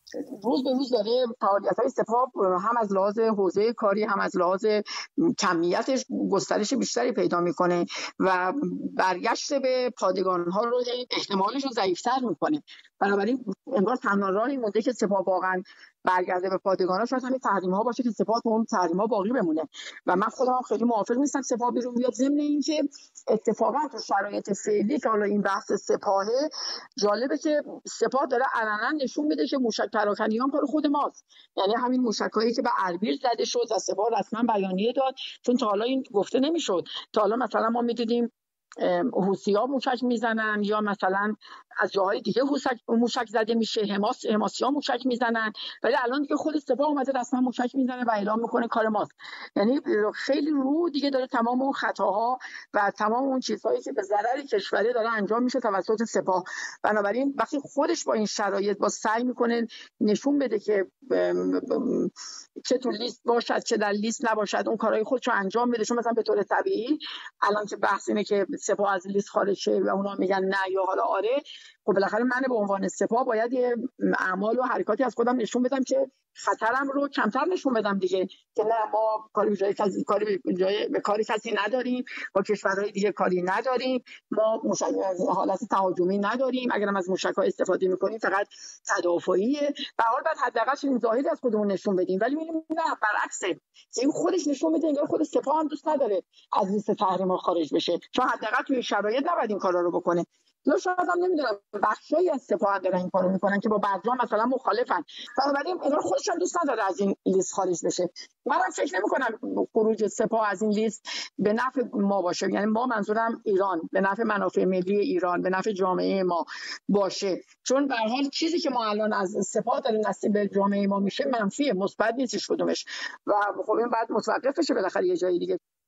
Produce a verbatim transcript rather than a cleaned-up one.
روز به روز داره فعالیت‌های سپاه هم از لحاظ حوزه کاری هم از لحاظ کمیتش گسترش بیشتری پیدا میکنه و برگشت به پادگان‌ها رو احتمالش رو ضعیف‌تر میکنه. بنابراین انگار تنها راهی مونده که سپاه واقعا برگرده به پادگان‌ها شاید همین تحریم‌ها باشه که سپاه تو اون تحریم‌ها باقی بمونه و من خودم خیلی موافق نیستم سپاه بیرون بیاد. ضمن اینکه اتفاقا تو شرایط فعلی که حالا این بحث سپاهه، جالبه که سپاه داره علنا نشون میده که موشک پراکنیان کار خود ماست. یعنی همین موشکایی که به اربیل زده شد و سپاه رسما بیانیه داد، چون تا حالا این گفته نمیشد. تا حالا مثلا ما میدیدیم حوثی‌ها موشک میزنن یا مثلا از جاهای دیگه موشک زده میشه، حماس حماسی‌ها موشک میزنن، ولی الان دیگه خود سپاه اومده رسما موشک میزنه و اعلام میکنه کار ماست. یعنی خیلی رو دیگه داره تمام اون خطاها و تمام اون چیزهایی که به ضرر کشوره داره انجام میشه توسط سپاه. بنابراین وقتی خودش با این شرایط با سعی میکنه نشون بده که چه تو لیست باشد چه در لیست نباشد اون کارهای خودش رو انجام بده، چون مثلا به طور طبیعی الان که بحث اینه که سپاه از لیست خارج شه و اونا میگن نه یا حالا آره، خب بالاخره من به عنوان سپاه باید یه اعمال و حرکاتی از خودم نشون بدم که خطرم رو کمتر نشون بدم دیگه، که نه ما کاری به جای کسی کاری به جای به کاری کسی نداریم، با کشورهای دیگه کاری نداریم، ما مشک... حالت تهاجمی نداریم، اگرم از موشک‌ها استفاده می‌کنیم فقط تدافعیه. به هر حال بعد حداقل این ظاهری از خودمون نشون بدیم، ولی می‌بینیم نه برعکسه، این خودش نشون میده انگار خود سپاه هم دوست نداره از لیست تحریم‌ها خارج بشه، چون حداقل توی شرایط نباید این کارا رو بکنه. یا شاید هم نمیدونم بخشایی از سپاه دارن این کارو میکنن که با برجام مثلا مخالفن، بنابراین اینا خودشون دوست نداره از این لیست خارج بشه. منم فکر نمی‌کنم خروج سپاه از این لیست به نفع ما باشه، یعنی ما منظورم ایران، به نفع منافع ملی ایران، به نفع جامعه ما باشه، چون به هر حال چیزی که ما الان از سپاه داره نصیب به جامعه ما میشه منفیه، مثبت نیستش کدومش و خب این بعد متوقف بشه بالاخره یه جای دیگه.